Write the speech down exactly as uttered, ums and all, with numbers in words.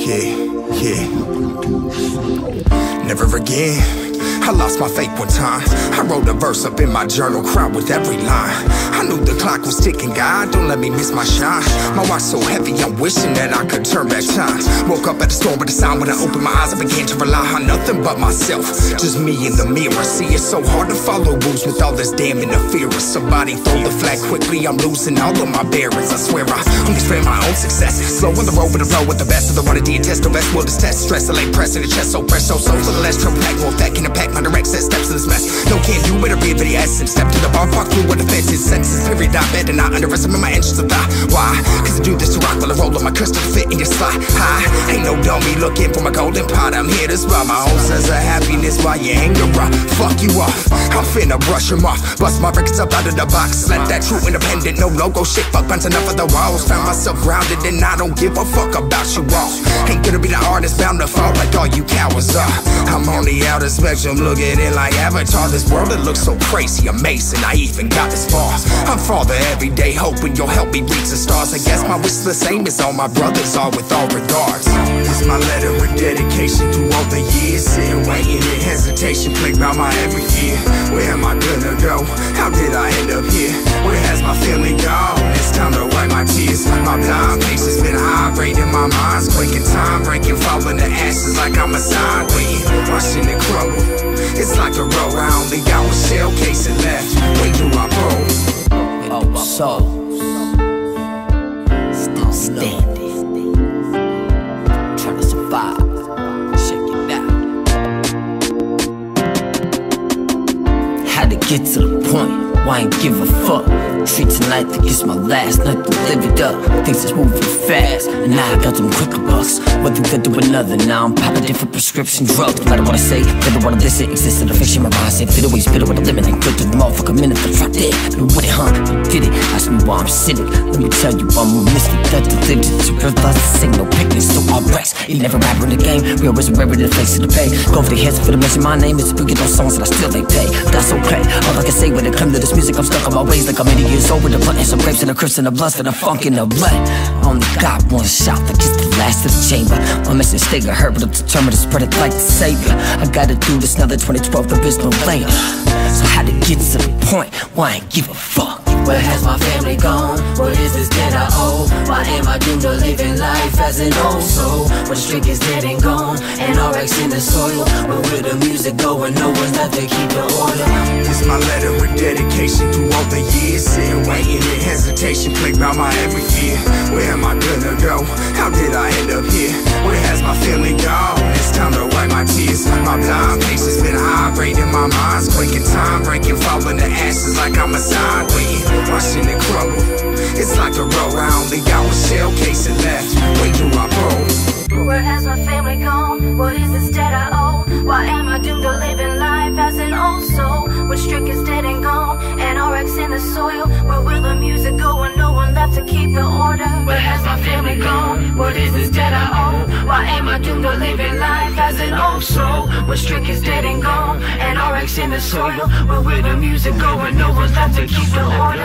yeah, yeah. Never again. I lost my faith one time. I wrote a verse up in my journal, cried with every line. I knew the clock was ticking, God, don't let me miss my shine. My watch so heavy, I'm wishing that I could turn back time. Woke up at the storm with a sound. When I opened my eyes, I began to rely on nothing but myself. Just me in the mirror. See, it's so hard to follow rules with all this damn interference. Somebody throw the flag quickly, I'm losing all of my bearings. I swear I only spread my own success. Slow on the road, but I roll with the best of the one to test. The best will just test. Stress, I lay pressing the chest so fresh, so so for the less trouble pack, more back in the pack. My direct set steps in this mess. No can't do it, I breathe for the essence. Step to the ballpark, through with the fences. Senses, period, I bet and I underestimate my inches of thigh. Why? Cause I do this to rock while I roll on my crystal to fit in your slide. High, ain't no dummy looking for my golden pot. I'm here to spot my own sense of happiness while you anger rough. Fuck you off, I'm finna brush him off. Bust my records up out of the box. Let that true independent, no logo shit. Fuck bouncing up of the walls. Found myself grounded and I don't give a fuck about you all. Ain't gonna be the artist bound to fall like all you cowards are. I'm on the outer spectrum, looking in like Avatar. This world, it looks so crazy, amazing, I even got this far. I'm farther every day, hoping you'll help me reach the stars. I guess my wish is the same as all my brothers are, with all regards. It's my letter of dedication through all the years. Sitting, waiting in hesitation, plagued by my every fear. Where am I gonna go? How did I end up here? Where has my feeling gone? It's time to wipe my tears. My blind patience been vibrating, my mind's quaking, time breaking, falling to ashes like I'm a sign waiting, watching it crumble. It's like a roll, I only got one shell casing left. When do I roll? Old Soulz, still standing, trying to survive. Check it out. Had to get to the point, why I ain't give a fuck. Treat tonight like it's my last night to live it up. Things is moving fast, and now I got them quicker bucks. One thing to do another, now I'm popping different prescription drugs. No matter what I say, never wanna listen, exist in a fiction. My mind say, fit away, spit it with a limit. Ain't good to the motherfucker minute, the drop dead. You with it, huh? You did it, ask me why I'm sitting. Let me tell you, I'm a mystic that delivers. To realize this ain't no picnic, so I rest. Ain't never rapper in the game, we always wearing the face of the pay. Go for the heads for the mention, my name is bigger those songs that I still ain't pay. But that's okay, all I can say when it comes to this music, I'm stuck on my ways like I'm eighty years old with the button, some grapes and the crips and the blunts and the funk in the blood. Only got one shot, like it's the last of the chamber. My message stay hurt, but I'm determined to spread it like the savior. I gotta do this now that twenty twelve, there is no later. So I had to get to the point, why I ain't give a fuck. Where has my family gone? What is this that I owe? Why am I doomed to living life as an old soul? When the streak is dead and gone, and R X in the soil. Where will the music go when no one's left to keep the order? It's my letter of dedication through all the years. Sitting, waiting in hesitation, plagued by my every fear. Where am I gonna go? How did I end up here? Where has my feeling gone? It's time to wipe my tears. My blind patience been vibrating, my mind's quaking, time breaking, falling to ashes like I'm a sign waiting, watching it crumble. It's like a roll, I only got one shell casing left. When do I roll? Where has my family gone? What is this debt I owe? Why am I doomed to living life as an old soul? When Strick is dead and gone, and R X in the soil. Where will the music go when no one left to keep the order? Where has my family gone? What is this debt I owe? Why am I doomed to living life as an old soul? When Strick is dead and gone, and R X in the soil. Where will the music go when no one's left to keep the order?